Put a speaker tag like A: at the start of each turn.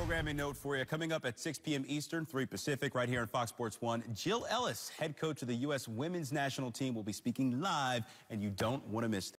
A: programming note for you. Coming up at 6 p.m. Eastern, 3 Pacific, right here on Fox Sports 1, Jill Ellis, head coach of the U.S. Women's National Team, will be speaking live, and you don't want to miss it.